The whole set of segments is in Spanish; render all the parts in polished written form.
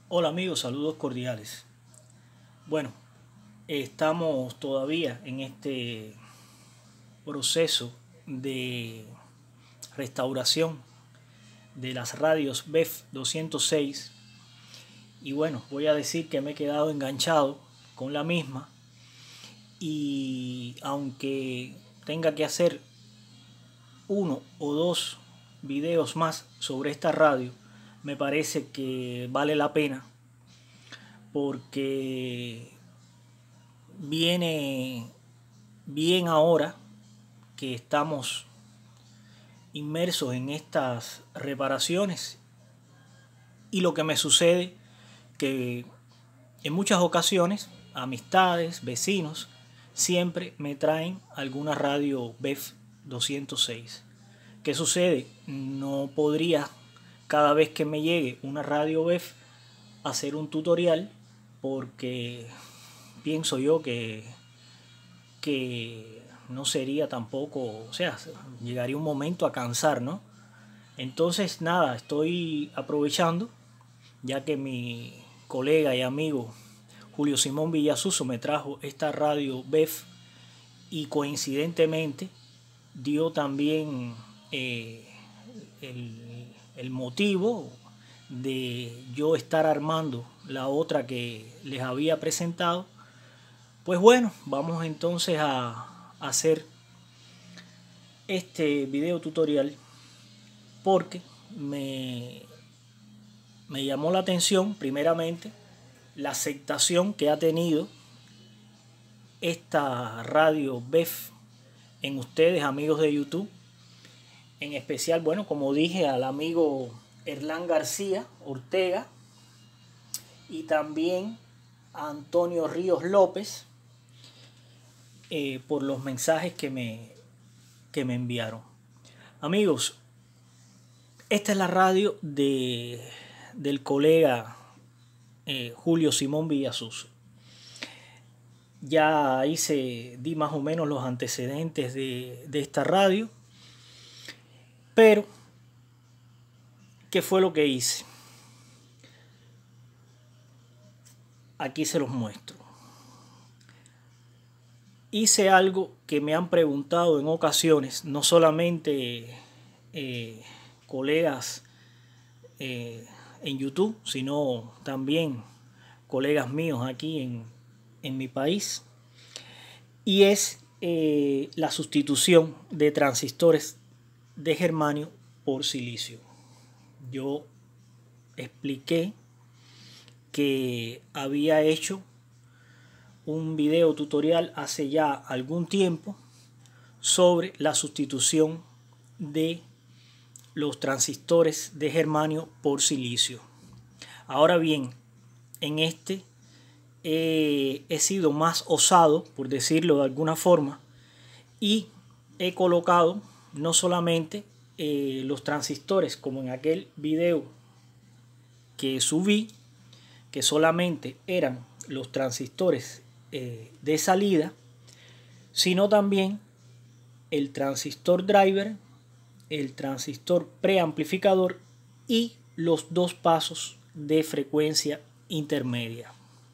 Hola amigos, saludos cordiales. Bueno, estamos todavía en este proceso de restauración de las radios BEF 206 y bueno, voy a decir que me he quedado enganchado con la misma y aunque tenga que hacer uno o dos videos más sobre esta radio, me parece que vale la pena porque viene bien ahora que estamos inmersos en estas reparaciones y lo que me sucede que en muchas ocasiones amistades, vecinos siempre me traen alguna radio BEF 206. ¿Qué sucede? No podría cada vez que me llegue una radio BEF hacer un tutorial porque pienso yo que no sería tampoco, o sea, llegaría un momento a cansar, ¿no? Entonces, nada, estoy aprovechando, ya que mi colega y amigo Julio Simón Villasuso me trajo esta radio BEF y coincidentemente dio también el motivo de yo estar armando la otra que les había presentado. Pues bueno, vamos entonces a hacer este video tutorial porque me llamó la atención primeramente la aceptación que ha tenido esta radio BEF en ustedes, amigos de YouTube. En especial, bueno, como dije, al amigo Erlán García Ortega y también a Antonio Ríos López por los mensajes que me enviaron. Amigos, esta es la radio del colega Julio Simón Villasuso. Ya di más o menos los antecedentes de esta radio, pero ¿qué fue lo que hice? Aquí se los muestro. Hice algo que me han preguntado en ocasiones, no solamente colegas en YouTube, sino también colegas míos aquí en mi país, y es la sustitución de transistores de germanio por silicio. Yo expliqué que había hecho un video tutorial hace ya algún tiempo sobre la sustitución de los transistores de germanio por silicio. Ahora bien, en este he sido más osado, por decirlo de alguna forma, y he colocado no solamente los transistores como en aquel video que subí, que solamente eran los transistores de salida, sino también el transistor driver, el transistor preamplificador y los dos pasos de frecuencia intermedia.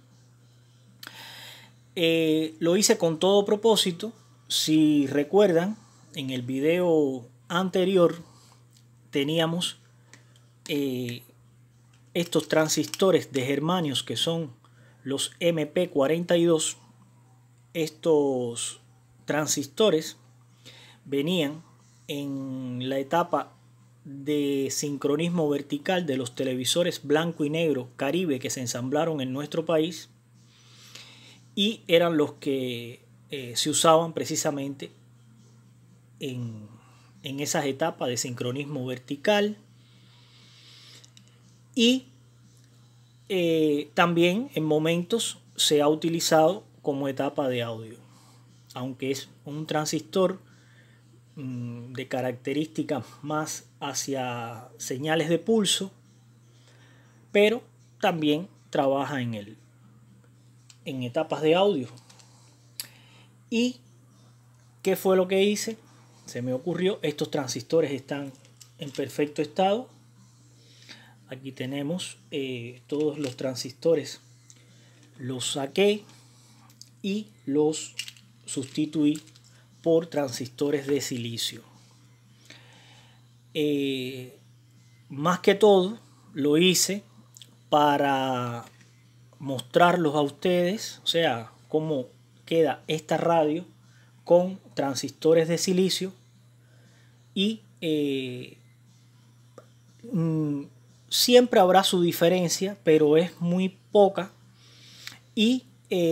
Lo hice con todo propósito. Si recuerdan, en el video anterior teníamos estos transistores de germanios que son los MP42. Estos transistores venían en la etapa de sincronismo vertical de los televisores blanco y negro Caribe que se ensamblaron en nuestro país, y eran los que se usaban precisamente en esas etapas de sincronismo vertical, y también en momentos se ha utilizado como etapa de audio, aunque es un transistor de características más hacia señales de pulso, pero también trabaja en etapas de audio. ¿Y qué fue lo que hice? Se me ocurrió, estos transistores están en perfecto estado. Aquí tenemos todos los transistores. Los saqué y los sustituí por transistores de silicio. Más que todo lo hice para mostrarlos a ustedes, o sea, cómo queda esta radio con transistores de silicio y siempre habrá su diferencia, pero es muy poca y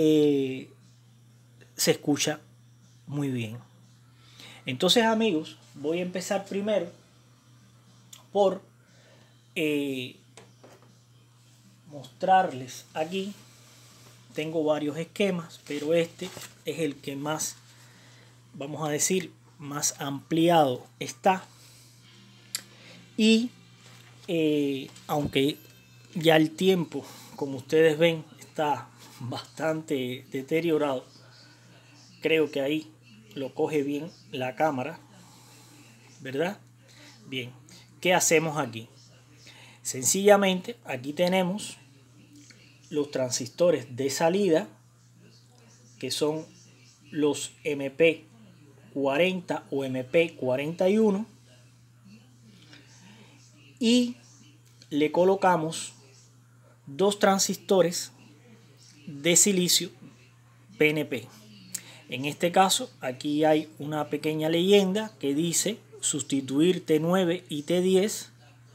se escucha muy bien. Entonces, amigos, voy a empezar primero por mostrarles aquí. Tengo varios esquemas, pero este es el que más, vamos a decir, más ampliado está. Y aunque ya el tiempo, como ustedes ven, está bastante deteriorado, creo que ahí lo coge bien la cámara, ¿verdad? Bien, ¿qué hacemos aquí? Sencillamente aquí tenemos los transistores de salida, que son los MP40 o MP41, y le colocamos dos transistores de silicio PNP. En este caso, aquí hay una pequeña leyenda que dice sustituir T9 y T10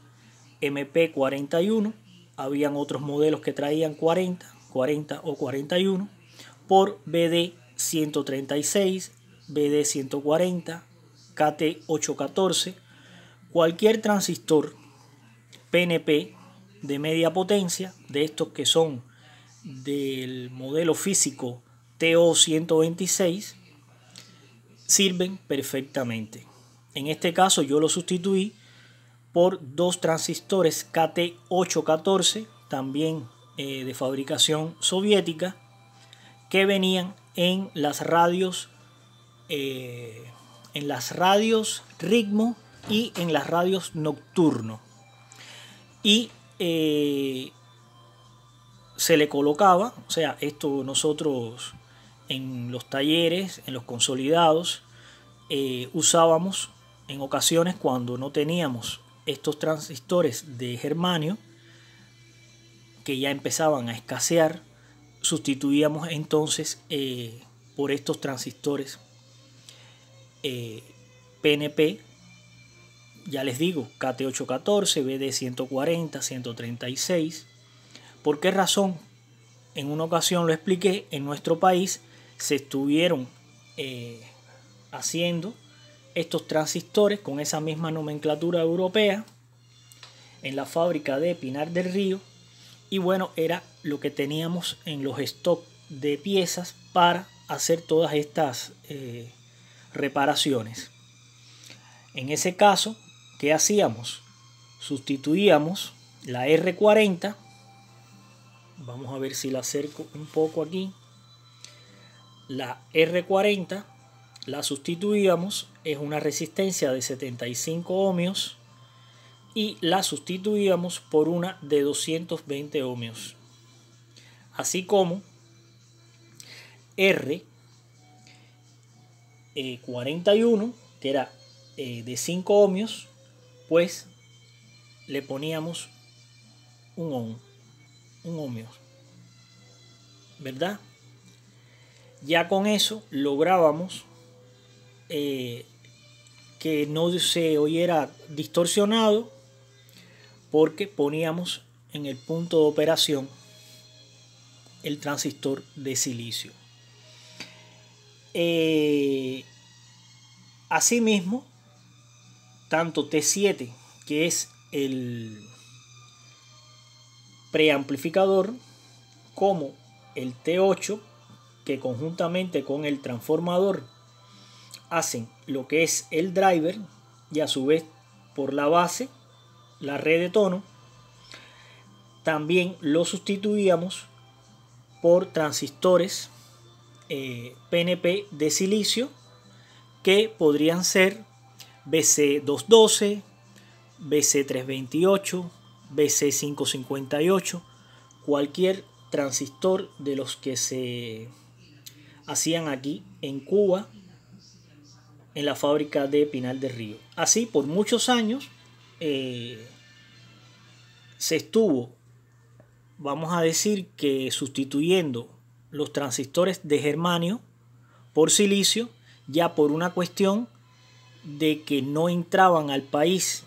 MP41. Habían otros modelos que traían 40 o 41 por BD136, BD140, KT814. Cualquier transistor PNP de media potencia, de estos que son del modelo físico TO126, sirven perfectamente. En este caso yo lo sustituí por dos transistores KT814, también de fabricación soviética, que venían en las radios ritmo y en las radios nocturno. Y se le colocaba, o sea, esto nosotros en los talleres, en los consolidados, usábamos en ocasiones cuando no teníamos estos transistores de germanio, que ya empezaban a escasear, sustituíamos entonces por estos transistores PNP, ya les digo, KT814, BD140, 136. ¿Por qué razón? En una ocasión lo expliqué, en nuestro país se estuvieron haciendo estos transistores con esa misma nomenclatura europea en la fábrica de Pinar del Río, y bueno, era lo que teníamos en los stock de piezas para hacer todas estas reparaciones. En ese caso, ¿qué hacíamos? Sustituíamos la R40, vamos a ver si la acerco un poco aquí, la R40 la sustituíamos, es una resistencia de 75 ohmios, y la sustituíamos por una de 220 ohmios. Así como R41, que era de 5 ohmios, pues le poníamos un ohmio, ¿verdad? Ya con eso lográbamos que no se oyera distorsionado, porque poníamos en el punto de operación el transistor de silicio. Asimismo, tanto T7, que es el preamplificador, como el T8, que conjuntamente con el transformador hacen lo que es el driver, y a su vez por la base, la red de tono, también lo sustituíamos por transistores PNP de silicio, que podrían ser BC212, BC328, BC558, cualquier transistor de los que se hacían aquí en Cuba, en la fábrica de Pinal del Río. Así por muchos años se estuvo, vamos a decir que sustituyendo los transistores de germanio por silicio, ya por una cuestión de que no entraban al país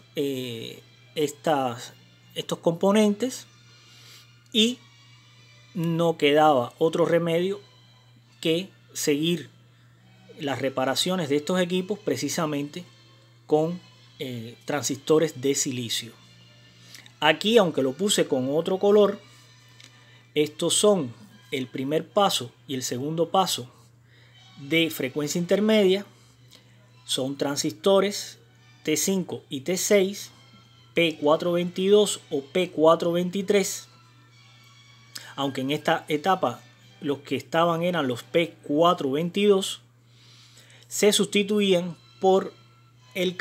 estos componentes y no quedaba otro remedio que seguir las reparaciones de estos equipos precisamente con transistores de silicio. Aquí, aunque lo puse con otro color, estos son el primer paso y el segundo paso de frecuencia intermedia. Son transistores T5 y T6, P422 o P423, aunque en esta etapa los que estaban eran los P422, se sustituían por el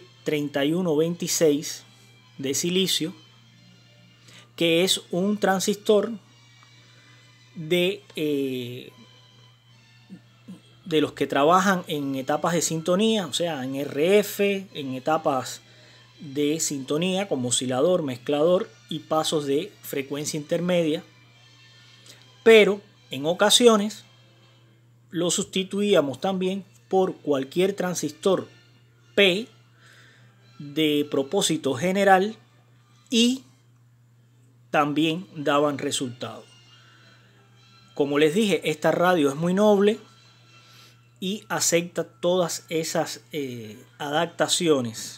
KT3126 de silicio, que es un transistor de los que trabajan en etapas de sintonía, o sea, en RF, en etapas de sintonía como oscilador, mezclador y pasos de frecuencia intermedia, pero en ocasiones lo sustituíamos también por cualquier transistor P de propósito general y también daban resultado. Como les dije, esta radio es muy noble y acepta todas esas adaptaciones.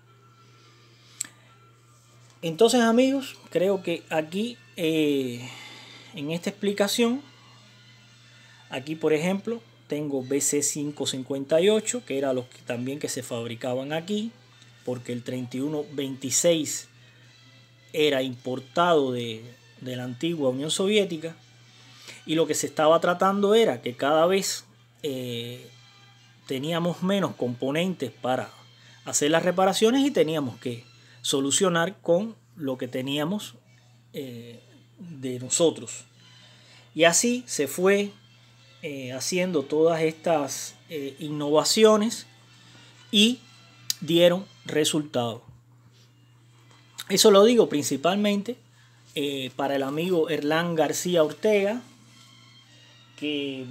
Entonces, amigos, creo que aquí en esta explicación, aquí por ejemplo tengo BC558, que era los que también que se fabricaban aquí, porque el 3126 era importado de la antigua Unión Soviética, y lo que se estaba tratando era que cada vez teníamos menos componentes para hacer las reparaciones y teníamos que solucionar con lo que teníamos de nosotros. Y así se fue haciendo todas estas innovaciones y dieron resultados. Eso lo digo principalmente para el amigo Erlán García Ortega, que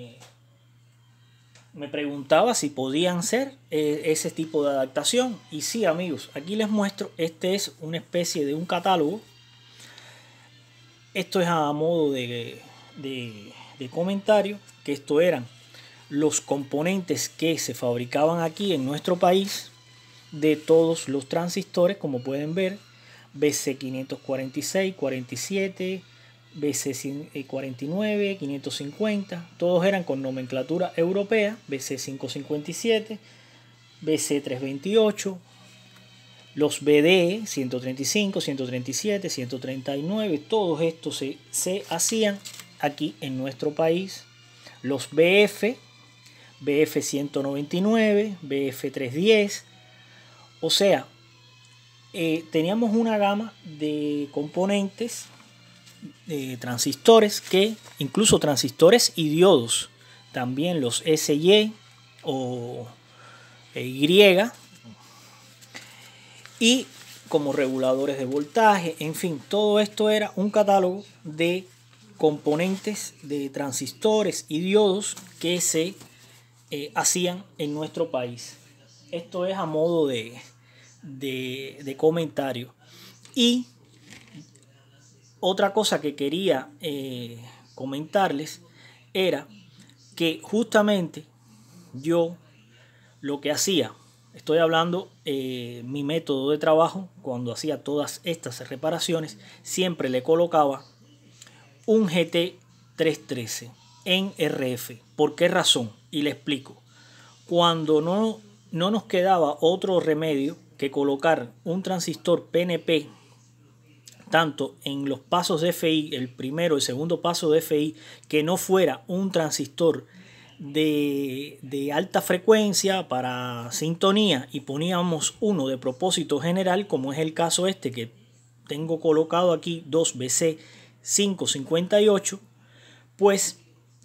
me preguntaba si podían ser ese tipo de adaptación. Y sí, amigos, aquí les muestro. Este es una especie de un catálogo. Esto es a modo de comentario, que esto eran los componentes que se fabricaban aquí en nuestro país de todos los transistores, como pueden ver, BC546, 47, BC49, 550, todos eran con nomenclatura europea, BC557, BC328, los BDE 135, 137, 139, todos estos se hacían aquí en nuestro país. Los BF, BF 199, BF 310, o sea, teníamos una gama de componentes, transistores, que incluso transistores y diodos, también los SY o Y, y como reguladores de voltaje, en fin, todo esto era un catálogo de componentes de transistores y diodos que se hacían en nuestro país. Esto es a modo de comentario. Y otra cosa que quería comentarles era que justamente yo lo que hacía, estoy hablando mi método de trabajo, cuando hacía todas estas reparaciones, siempre le colocaba un GT313 en RF. ¿Por qué razón? Y le explico. Cuando no nos quedaba otro remedio que colocar un transistor PNP, tanto en los pasos de FI, el primero y segundo paso de FI, que no fuera un transistor de alta frecuencia para sintonía, y poníamos uno de propósito general, como es el caso este que tengo colocado aquí 2BC558, pues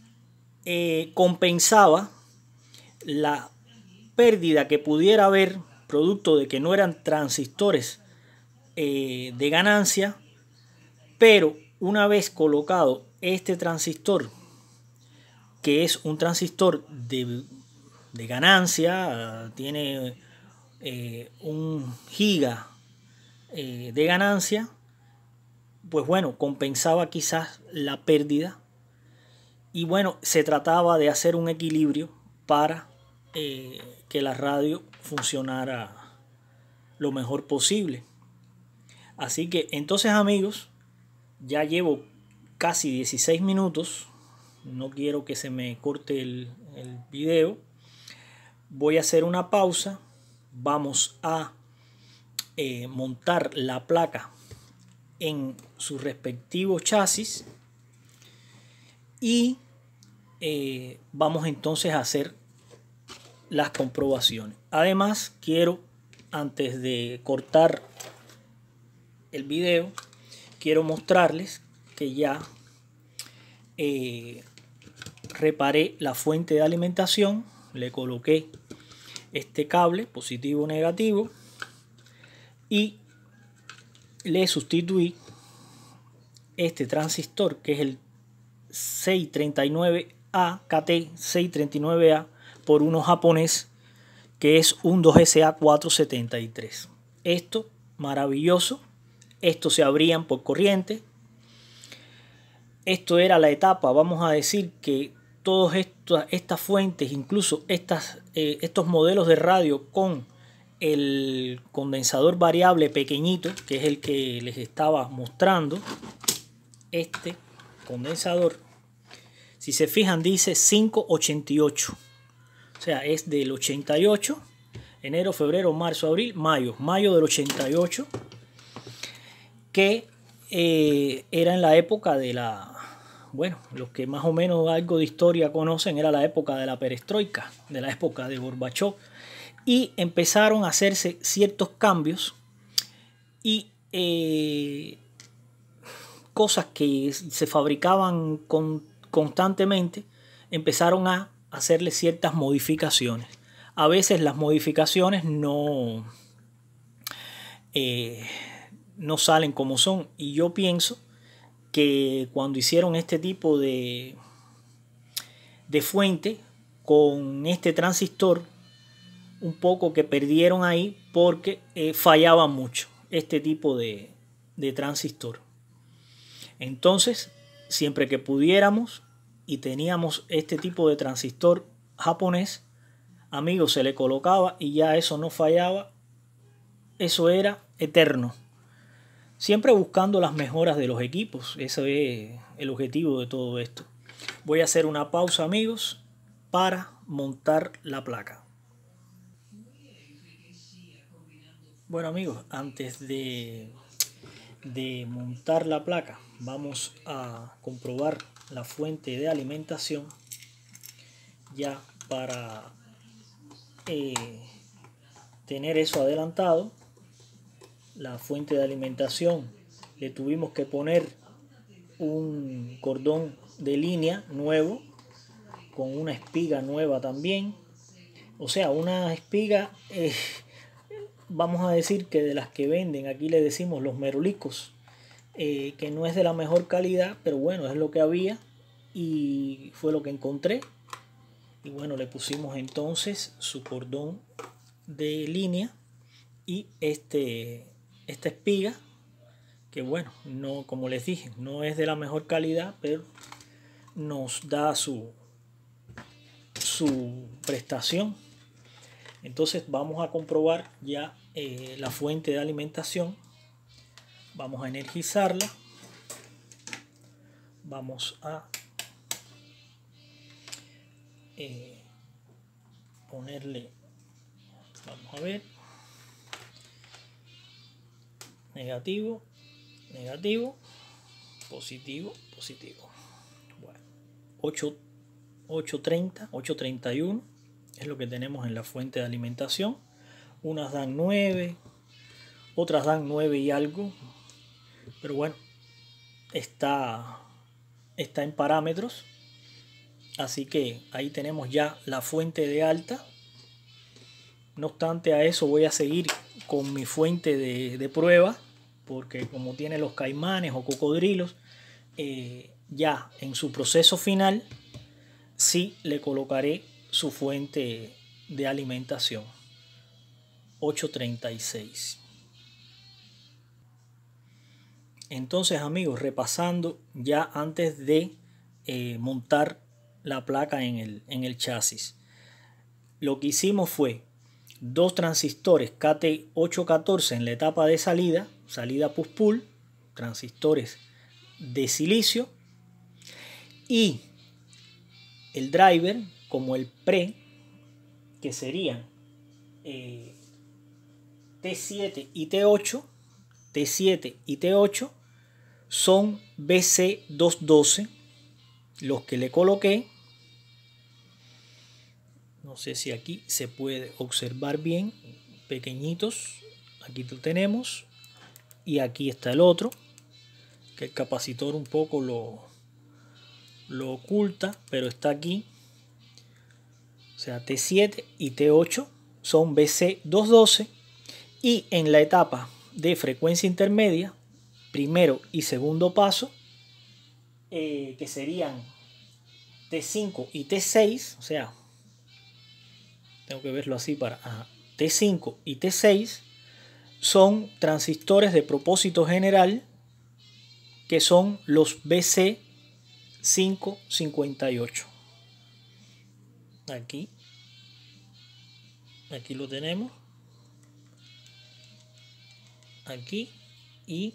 compensaba la pérdida que pudiera haber producto de que no eran transistores de ganancia, pero una vez colocado este transistor, que es un transistor de ganancia, tiene 1 giga de ganancia, pues bueno, compensaba quizás la pérdida. Y bueno, se trataba de hacer un equilibrio para que la radio funcionara lo mejor posible. Así que entonces, amigos, ya llevo casi 16 minutos. No quiero que se me corte el video. Voy a hacer una pausa. Vamos a montar la placa en su respectivo chasis. Y vamos entonces a hacer las comprobaciones. Además, quiero, antes de cortar el video, quiero mostrarles que ya reparé la fuente de alimentación. Le coloqué este cable positivo negativo y le sustituí este transistor, que es el 639A, KT639A, por uno japonés, que es un 2SA473. Esto maravilloso. Estos se abrían por corriente. Esto era la etapa, vamos a decir que todas estas fuentes, incluso estos modelos de radio con el condensador variable pequeñito, que es el que les estaba mostrando, este condensador, si se fijan, dice 588, o sea, es del 88, enero, febrero, marzo, abril, mayo del 88, que era en la época de la, bueno, los que más o menos algo de historia conocen, era la época de la perestroika, de la época de Gorbachov, y empezaron a hacerse ciertos cambios y cosas que se fabricaban constantemente empezaron a hacerle ciertas modificaciones. A veces las modificaciones no salen como son, y yo pienso que cuando hicieron este tipo de fuente con este transistor, un poco que perdieron ahí, porque fallaba mucho este tipo de transistor. Entonces, siempre que pudiéramos y teníamos este tipo de transistor japonés, amigos, se le colocaba y ya eso no fallaba. Eso era eterno. Siempre buscando las mejoras de los equipos. Ese es el objetivo de todo esto. Voy a hacer una pausa, amigos, para montar la placa. Bueno, amigos, antes de montar la placa, vamos a comprobar la fuente de alimentación, ya para tener eso adelantado. La fuente de alimentación le tuvimos que poner un cordón de línea nuevo con una espiga nueva también, o sea, una espiga vamos a decir que de las que venden, aquí le decimos los merolicos, que no es de la mejor calidad, pero bueno, es lo que había y fue lo que encontré. Y bueno, le pusimos entonces su cordón de línea y esta espiga, que bueno, no, como les dije, no es de la mejor calidad, pero nos da su prestación. Entonces vamos a comprobar ya la fuente de alimentación. Vamos a energizarla. Vamos a ponerle, vamos a ver, negativo, negativo, positivo, positivo. Bueno, 830, 831 es lo que tenemos en la fuente de alimentación. Unas dan 9, otras dan 9 y algo, pero bueno, está en parámetros. Así que ahí tenemos ya la fuente de alta. No obstante, a eso voy a seguir con mi fuente de prueba, porque como tiene los caimanes o cocodrilos, ya en su proceso final sí le colocaré su fuente de alimentación 836. Entonces, amigos, repasando ya antes de montar la placa en el chasis, lo que hicimos fue dos transistores KT814 en la etapa de salida push-pull, transistores de silicio, y el driver como el pre, que serían T7 y T8. T7 y T8 son BC212 los que le coloqué. No sé si aquí se puede observar bien, pequeñitos. Aquí lo tenemos y aquí está el otro, que el capacitor un poco lo oculta, pero está aquí. O sea, T7 y T8 son BC212, y en la etapa de frecuencia intermedia, primero y segundo paso, que serían T5 y T6, o sea, tengo que verlo así para T5 y T6 son transistores de propósito general, que son los BC558. Aquí lo tenemos, aquí, y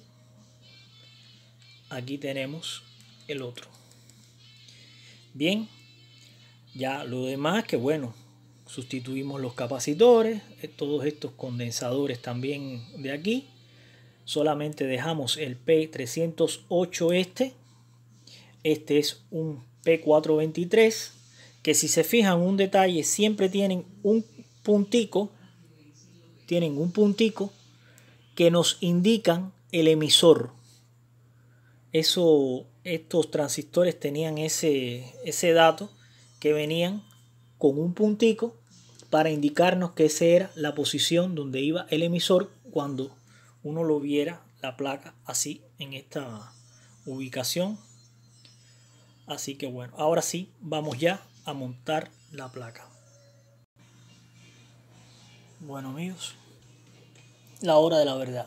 aquí tenemos el otro. Bien, ya lo demás, que bueno, sustituimos los capacitores, todos estos condensadores también de aquí. Solamente dejamos el P308 este es un P423, que si se fijan un detalle, siempre tienen un puntico que nos indican el emisor. Estos transistores tenían ese dato, que venían con un puntico para indicarnos que esa era la posición donde iba el emisor cuando uno lo viera la placa así en esta ubicación. Así que bueno, ahora sí vamos ya a montar la placa. Bueno, amigos, la hora de la verdad.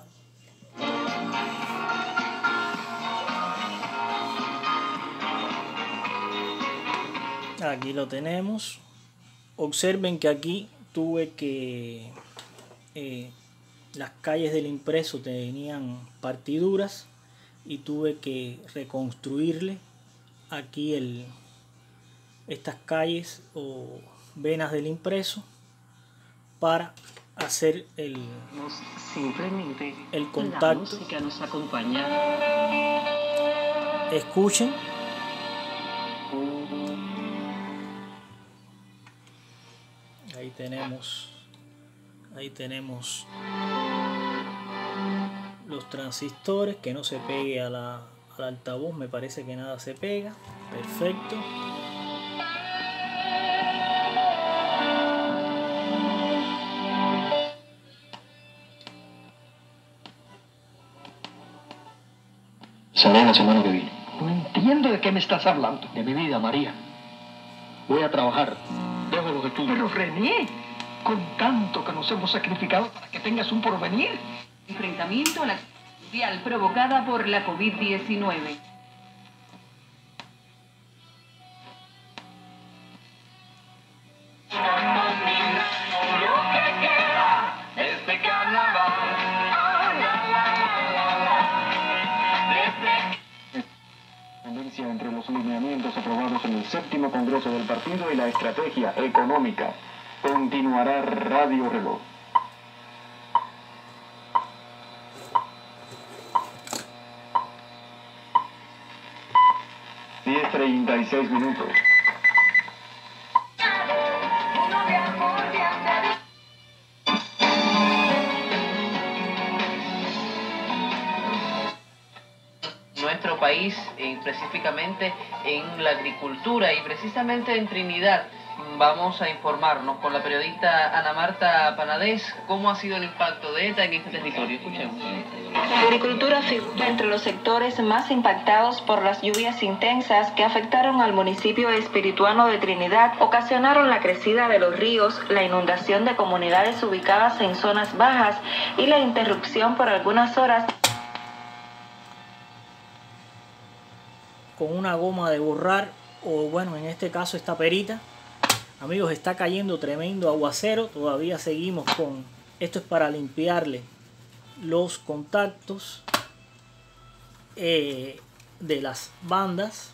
Aquí lo tenemos. Observen que aquí tuve que las calles del impreso tenían partiduras y tuve que reconstruirle aquí estas calles o venas del impreso para hacer el contacto. La música nos acompaña. Escuchen. Ahí tenemos los transistores, que no se pegue al altavoz, me parece que nada se pega. Perfecto. Será la semana que viene. No entiendo de qué me estás hablando. De mi vida, María. Voy a trabajar. Dejo los estudios. Pero René, con tanto que nos hemos sacrificado para que tengas un porvenir. Enfrentamiento a la mundial provocada por la COVID-19. Entre los lineamientos aprobados en el 7º Congreso del Partido y la estrategia económica. Continuará Radio Reloj. 10:36. nuestro país, específicamente en la agricultura, y precisamente en Trinidad. Vamos a informarnos con la periodista Ana Marta Panadés cómo ha sido el impacto de ETA en este territorio. Escuchemos. La agricultura figura entre los sectores más impactados por las lluvias intensas que afectaron al municipio espirituano de Trinidad, ocasionaron la crecida de los ríos, la inundación de comunidades ubicadas en zonas bajas y la interrupción por algunas horas con una goma de borrar, o bueno, en este caso esta perita. Amigos, está cayendo tremendo aguacero, todavía seguimos con... Esto es para limpiarle los contactos de las bandas.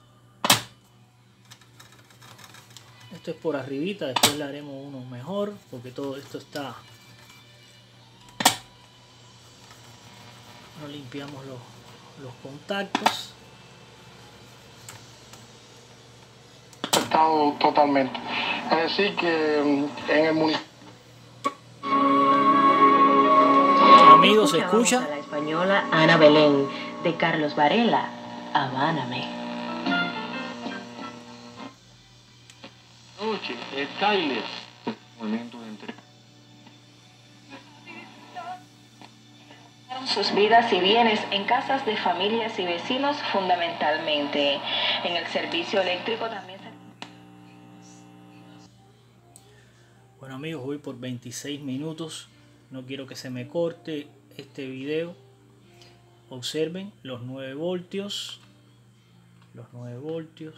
Esto es por arribita, después le haremos uno mejor, porque todo esto está... No limpiamos los contactos. Totalmente. Es decir que en el municipio... Amigos, ¿se escucha? A la española Ana Belén, de Carlos Varela, Habáname. Noche, el Tyler. Momento de entrega. Sus vidas y bienes en casas de familias y vecinos fundamentalmente. En el servicio eléctrico también se... Bueno amigos, voy por 26 minutos. No quiero que se me corte este video. Observen los 9 voltios. Los 9 voltios.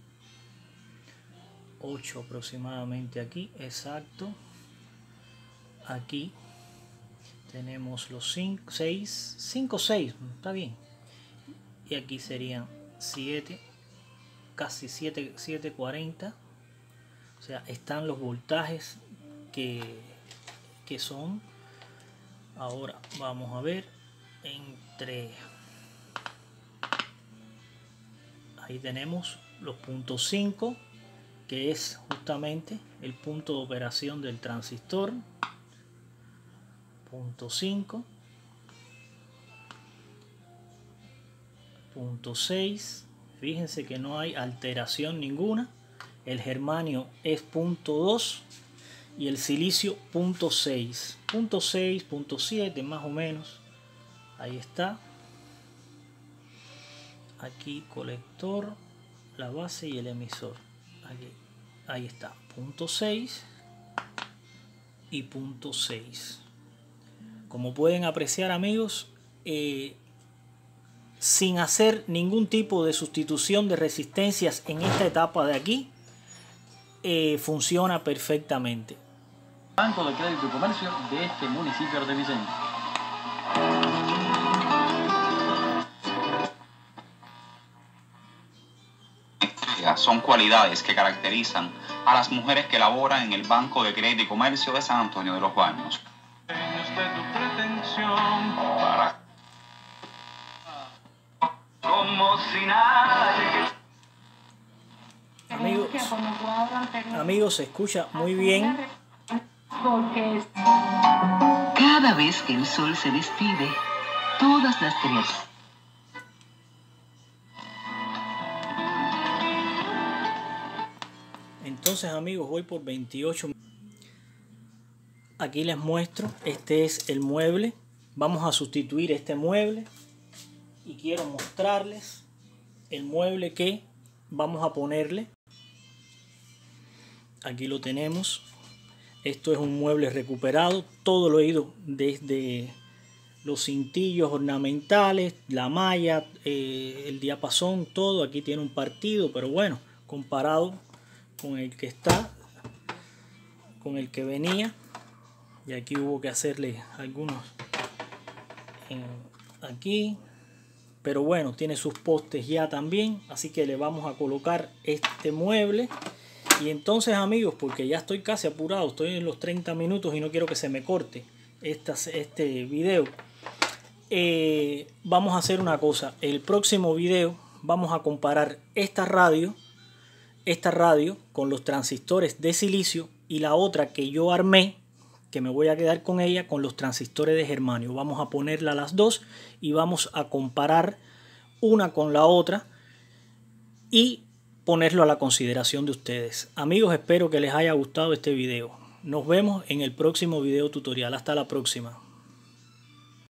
8 aproximadamente aquí. Exacto. Aquí tenemos los 5, 6. 5, 6. Está bien. Y aquí serían 7. Casi 740. O sea, están los voltajes que son. Ahora vamos a ver entre, ahí tenemos los puntos 5, que es justamente el punto de operación del transistor. Punto 5, punto 6, fíjense que no hay alteración ninguna. El germanio es punto 2 y el silicio punto 6, punto 6, punto 7 más o menos. Ahí está. Aquí colector, la base y el emisor. Aquí, ahí está, punto 6 y punto 6. Como pueden apreciar amigos, sin hacer ningún tipo de sustitución de resistencias en esta etapa de aquí, funciona perfectamente. Banco de Crédito y Comercio de este municipio arteviseño. Son cualidades que caracterizan a las mujeres que laboran en el Banco de Crédito y Comercio de San Antonio de los Baños. Amigos, se escucha muy bien. Cada vez que el sol se despide, todas las criaturas. Entonces amigos, voy por 28. Aquí les muestro, este es el mueble. Vamos a sustituir este mueble y quiero mostrarles el mueble que vamos a ponerle. Aquí lo tenemos. Esto es un mueble recuperado. Todo lo he ido desde los cintillos ornamentales, la malla, el diapasón, todo. Aquí tiene un partido, pero bueno, comparado con el que está, con el que venía, y aquí hubo que hacerle algunos aquí, pero bueno, tiene sus postes ya también, así que le vamos a colocar este mueble. Y entonces amigos, porque ya estoy casi apurado, estoy en los 30 minutos y no quiero que se me corte este video, vamos a hacer una cosa. El próximo video vamos a comparar esta radio con los transistores de silicio, y la otra que yo armé, que me voy a quedar con ella, con los transistores de germanio. Vamos a ponerla las dos y vamos a comparar una con la otra y ponerlo a la consideración de ustedes. Amigos, espero que les haya gustado este video. Nos vemos en el próximo video tutorial. Hasta la próxima.